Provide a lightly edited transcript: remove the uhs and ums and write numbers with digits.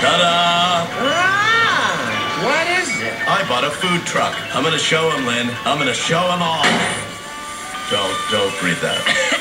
Ta-da! Ah, what is it? I bought a food truck. I'm gonna show him, Lynn. I'm gonna show him all. Don't breathe that.